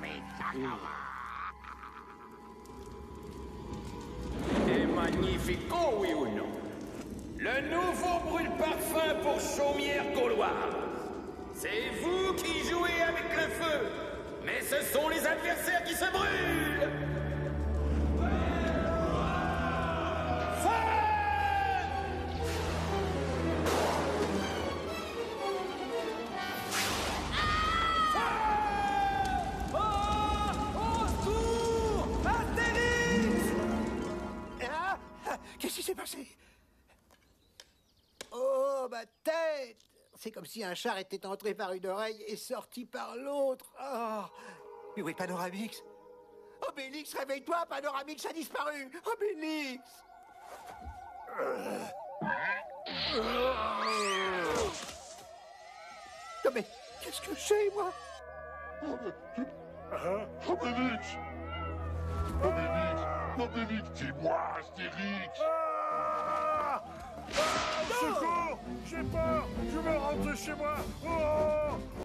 Et magnifico, oui ou non? Le nouveau brûle-parfum pour chaumière gauloise. C'est vous qui jouez avec le feu, mais ce sont les adversaires qui se brûlent. Qu'est-ce qui s'est passé? Oh, ma tête! C'est comme si un char était entré par une oreille et sorti par l'autre. Oh. Mais où est Panoramix? Obélix, réveille-toi! Panoramix a disparu! Obélix! Non mais, qu'est-ce que j'ai, moi? Obélix! Obélix! Obélix, c'est moi, Astérix! Secours! J'ai peur! Je veux rentrer chez moi! Oh!